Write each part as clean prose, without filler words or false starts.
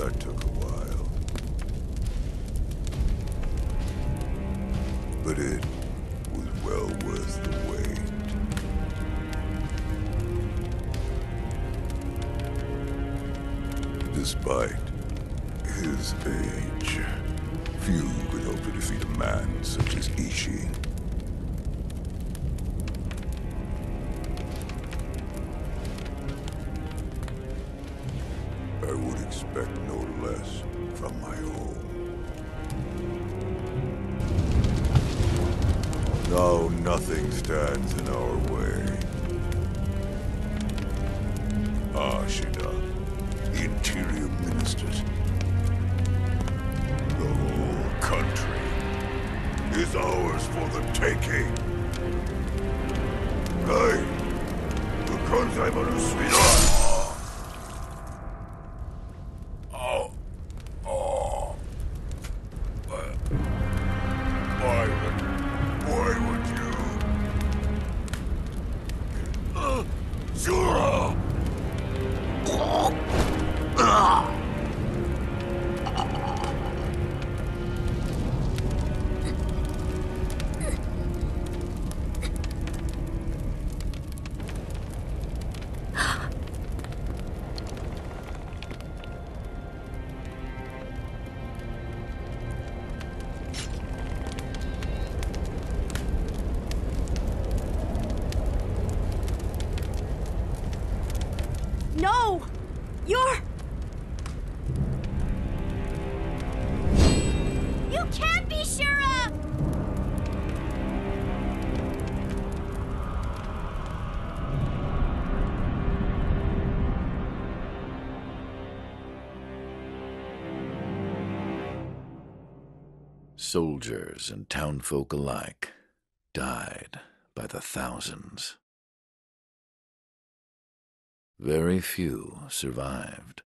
That took a while. But it was well worth the wait. Despite his age, few could hope to defeat a man such as Ishi. I would expect no less from my home. Now nothing stands in our way. Ashina, Interior Ministers. The whole country is ours for the taking. Hey, the Kanzai Sweetheart! Why would you? Zura! No! You're... You can't be Shura! Soldiers and townfolk alike died by the thousands. Very few survived.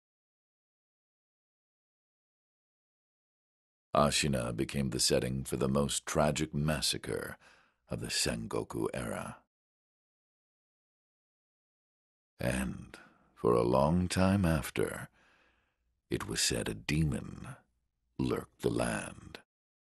Ashina became the setting for the most tragic massacre of the Sengoku era. And for a long time after, it was said a demon lurked the land.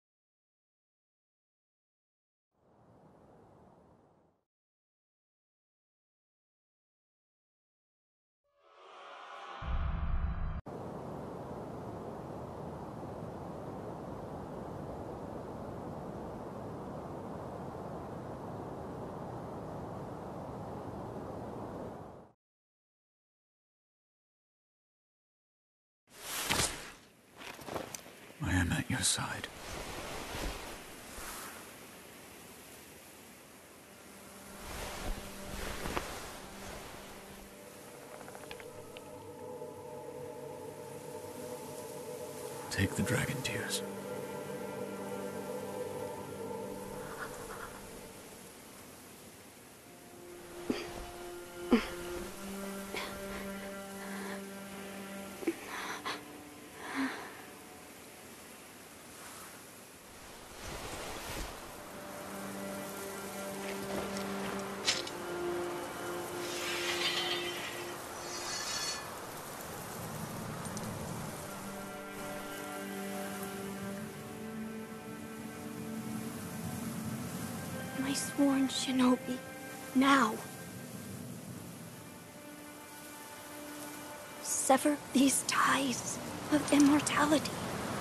I am at your side. Take the dragon tears. My sworn shinobi. Now. Sever these ties of immortality.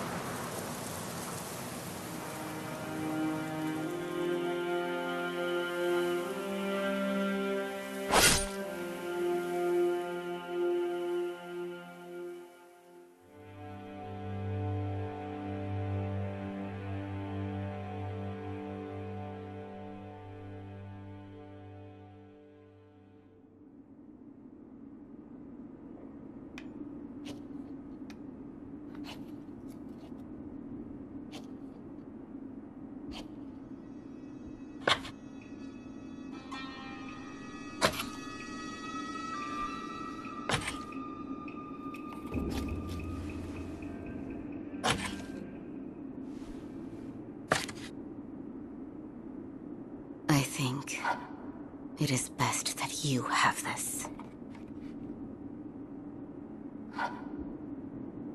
I think it is best that you have this.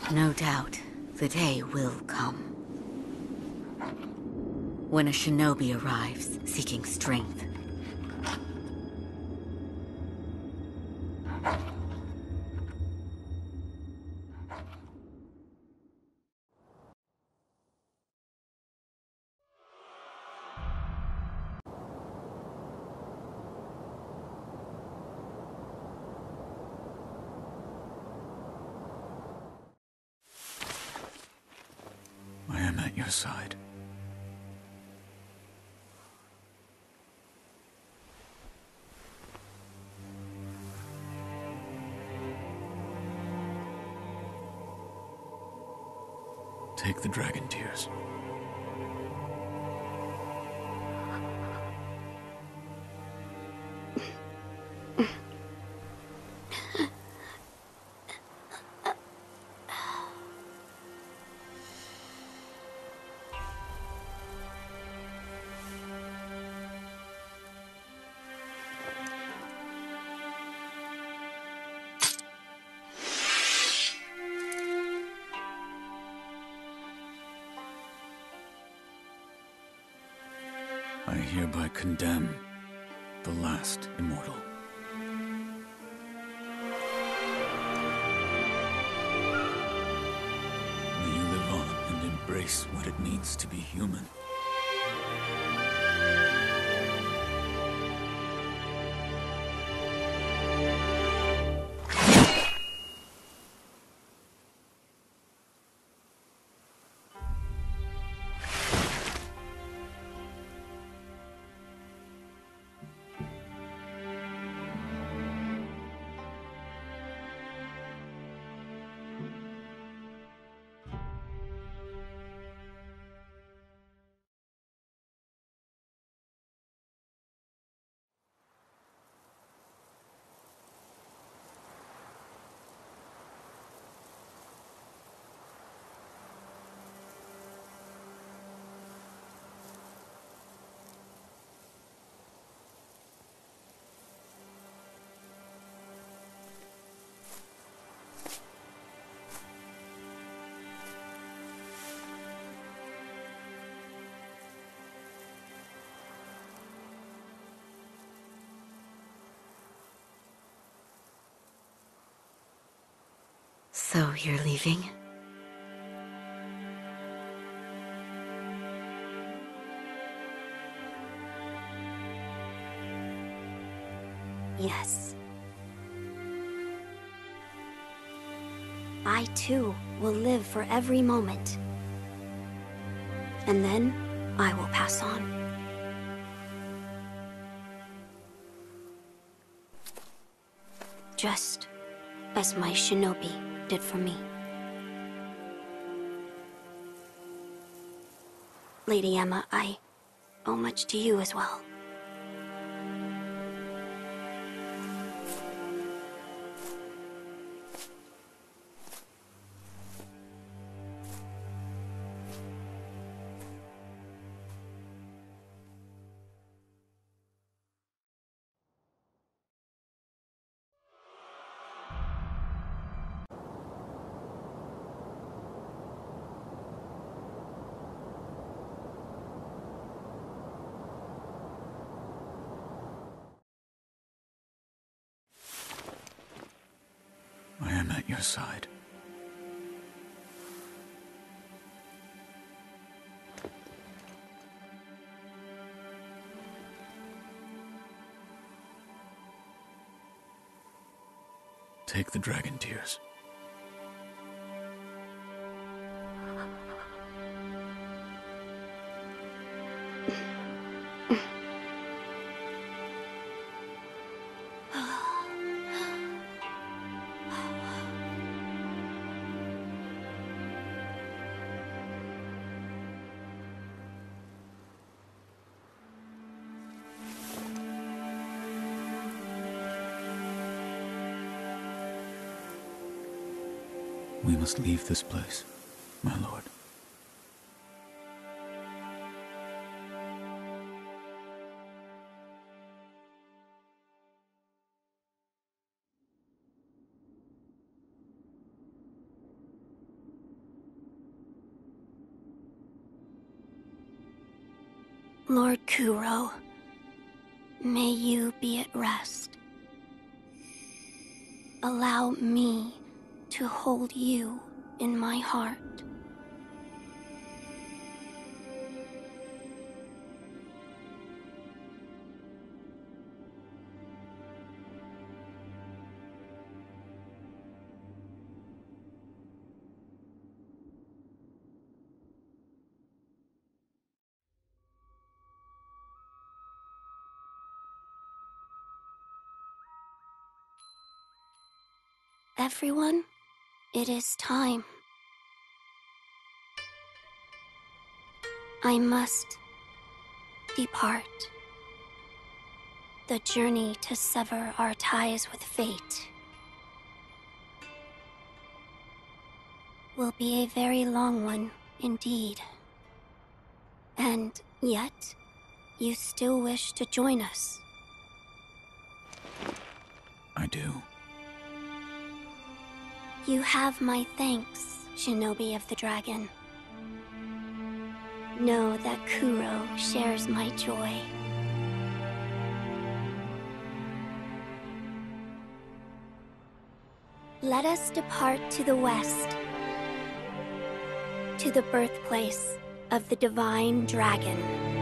No doubt, the day will come. When a shinobi arrives, seeking strength. I am at your side. Take the dragon tears. I hereby condemn the last immortal. May you live on and embrace what it means to be human. So you're leaving? Yes. I too will live for every moment. And then I will pass on. Just as my shinobi did for me. Lady Emma, I owe much to you as well. I am at your side. Take the dragon tears. We must leave this place, my lord. Lord Kuro, may you be at rest. Allow me to hold you in my heart. Everyone, it is time. I must depart. The journey to sever our ties with fate will be a very long one indeed. And yet, you still wish to join us. I do. You have my thanks, Shinobi of the Dragon. Know that Kuro shares my joy. Let us depart to the west, to the birthplace of the Divine Dragon.